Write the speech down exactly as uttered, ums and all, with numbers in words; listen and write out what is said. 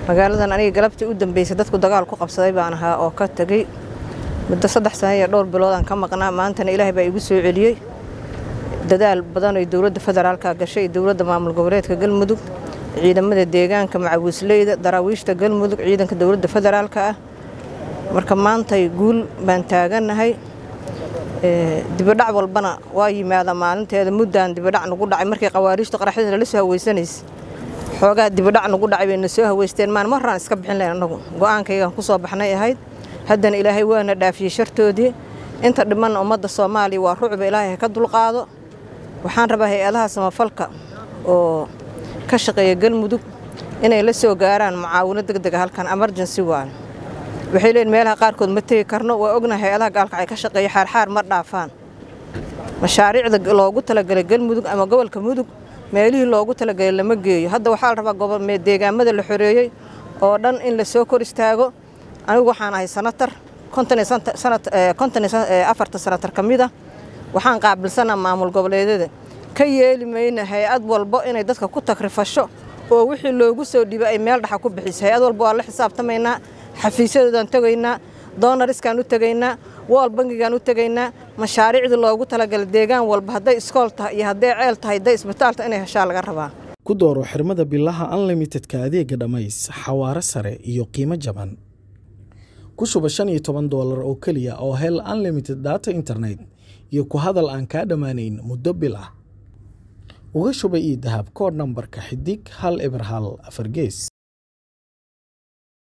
magaaladan aniga galabtii u dambeysay dadku dagaal ku qabsaday baan ahaa oo ka tagay muddo saddex sano iyo dhowr bilood aan ka maqnaa maantana Ilaahay baa igu soo celiyay dadaal badan oo dawladda federaalka gashay dawladda maamul goboleedka Galmudug ciidamada deegaanka macawisleyda daraawiishta Galmudug ciidanka dawladda federaalka ah marka maanta guul baan taaganahay ee dibadhac walbana waa yimaada maalinteeda muddaan dibadhac nagu dhacay markii qawaariishta qaraxdii la soo haweysanaysa xoogaa dibadhac nagu dhacay bayna soo haweysteen maan marran iska bixin leeyahay anagu go'aankayga ku soo baxnay ahayd haddana Ilaahay waana dhaafiyay shartoodii inta dhiman ummadda Soomaaliya waa ruucba Ilaahay ka dulqaado waxaan rabaa hay'adaha samafalka oo ka shaqeeya Galmudug inay la soo gaaraan mucaawinad degdeg ah halkan emergency waan waxay leen meelaha qaar kood ma tagi karno waa ognahay hay'adaha gaalka ay ka shaqeeya xaar xaar mar dhaafaan mashaariicda loogu talagalay Galmudug ama gobolka Mudug meelihii loogu talagalay lama geeyo hadda waxa la rabaa gobol mee deegaamada la xoreeyay oo dhan in la soo kor istaago anigu waxaan ahay sanatar konton sanad konton afarta sanatar kamida waxaan qaabilsanaa maamul goboleedyada ka yeelimayna hay'ad walba inay dadka ku takrifasho oo wixii loogu soo dhibay ay meel dhaxa ku bixisay hay'ad walba waa la xisaabtamaynaa xafiisyadoodan tagaynaa doonariskan u tagaynaa wal bangigan u tagaynaa mashaariicda loogu talagalay deegaan walba haday iskool tahay iyo haday ceel tahay haday isbitaalta inay heshaa laga rabaa ku dooro xirmada billaha unlimited ka adeega dhamays xawaare sare iyo qiimo jaban ku shuba shan iyo toban doolar oo kaliya oo hel unlimited data internet iyo ku hadal aan ka dhamaanayn muddo bil ah uga shuba ii dahab kood nambarka xidig hal eber hal afar gees.